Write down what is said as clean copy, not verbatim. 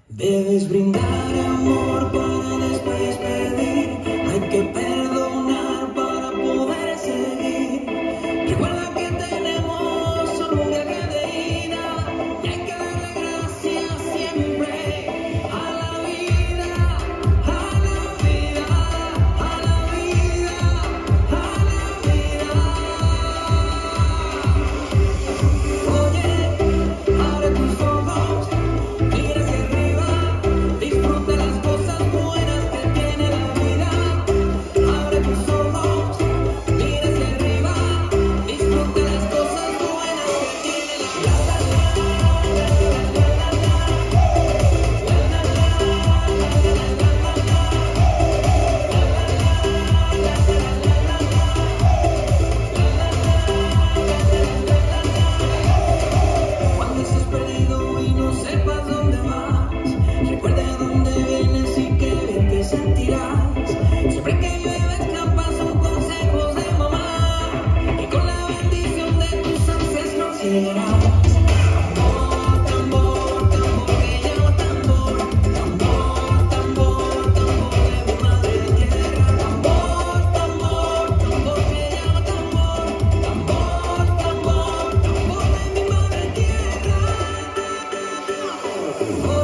Debes brindar amor para después pedir. Hay que perdonar para poder seguir. Recuerda que tenemos solo un viaje de ida y hay que darle gracias siempre a la vida, a la vida, a la vida, a la vida. Oye, abre tus ojos, mira hacia arriba. Disfruta las cosas buenas que tiene la vida. Abre tus ojos, mira hacia arriba. Disfruta las cosas buenas que tiene la Cuando estés perdido y no sepas dónde vas, recuerda de dónde vienes y qué bien te sentirás. Siempre que llueve escapas son consejos de mamá y con la bendición de tus ancestros llegarás. Tambor, tambor, tambor que llama tambor. Tambor, tambor, tambor de mi madre tierra. Tambor, tambor, tambor que llama tambor. Tambor, tambor, tambor de mi madre tierra.